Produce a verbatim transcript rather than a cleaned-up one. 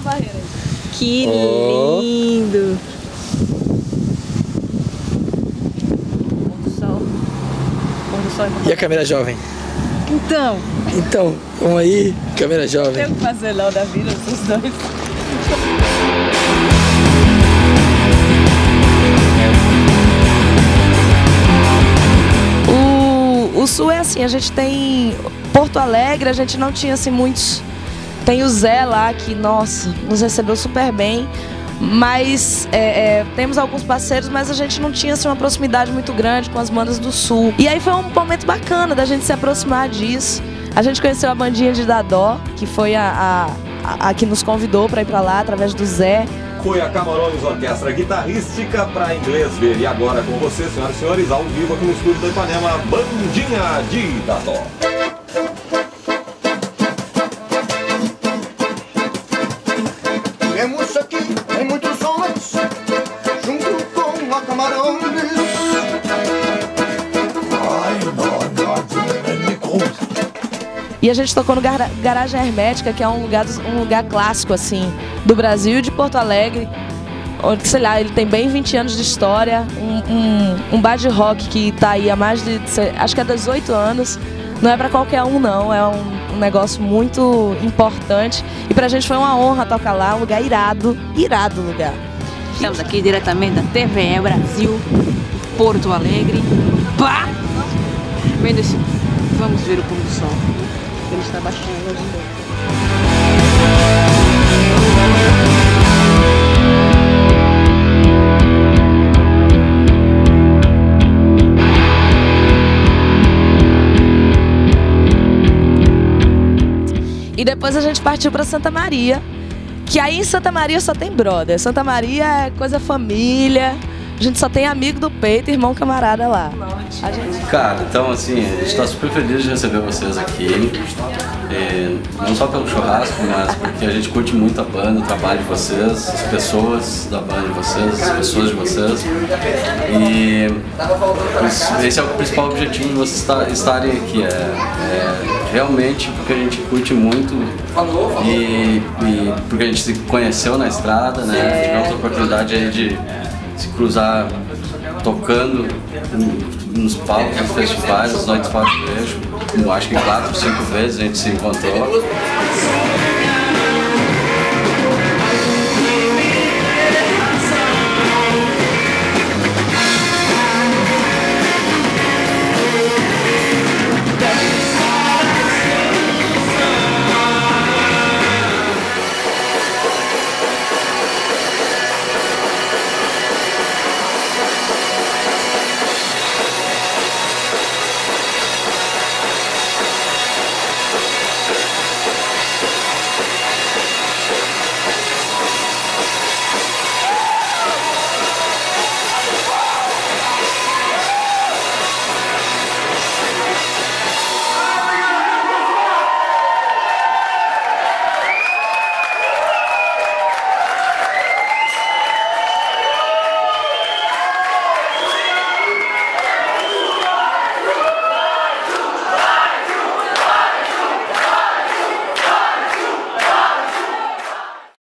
barreira aí. Que Oh. lindo! Pôr do sol. Pôr do sol e E a câmera jovem? Então, Então, vamos aí, câmera jovem. tem o que fazer não da vida, esses dois. O, o Sul é assim, a gente tem Porto Alegre, a gente não tinha assim muitos. Tem o Zé lá que, nossa, nos recebeu super bem. Mas é, é, temos alguns parceiros, mas a gente não tinha assim, uma proximidade muito grande com as bandas do Sul. E aí foi um momento bacana da gente se aproximar disso. A gente conheceu a bandinha de Dadó, que foi a, a, a, a que nos convidou para ir para lá através do Zé. Foi a Camarões Orquestra Guitarrística para inglês ver. E agora com vocês, senhoras e senhores, ao vivo aqui no estúdio da Ipanema, Bandinha de Dadó. Temos aqui em muitos homens, junto com a Camarões. E a gente tocou no Gar Garagem Hermética, que é um lugar, um lugar clássico assim do Brasil e de Porto Alegre. Onde, sei lá, ele tem bem vinte anos de história. Um, um, um bar de rock que está aí há mais de, acho que há dezoito anos. Não é para qualquer um, não. É um, um negócio muito importante. E pra gente foi uma honra tocar lá. Um lugar irado, irado lugar. Estamos aqui diretamente da T V E Brasil, Porto Alegre. Pá! Vendo esse... Vamos ver o pôr do sol. Ele está baixando a luz um pouco. E depois a gente partiu para Santa Maria, que aí em Santa Maria só tem brother. Santa Maria é coisa família, a gente só tem amigo do peito e irmão camarada lá. A gente... Cara, então assim, a gente está super feliz de receber vocês aqui, e não só pelo churrasco, mas porque a gente curte muito a banda, o trabalho de vocês, as pessoas da banda de vocês, as pessoas de vocês. E esse é o principal objetivo de vocês estarem aqui, é, é realmente porque a gente curte muito e, e porque a gente se conheceu na estrada, né? Tivemos a oportunidade aí de se cruzar tocando nos palcos, nos festivais, nas noites de beijo. Eu acho que quatro, cinco vezes a gente se encontrou.